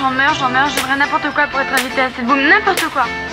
j'en meurs, je ferai n'importe quoi pour être invitée à cette boum, n'importe quoi.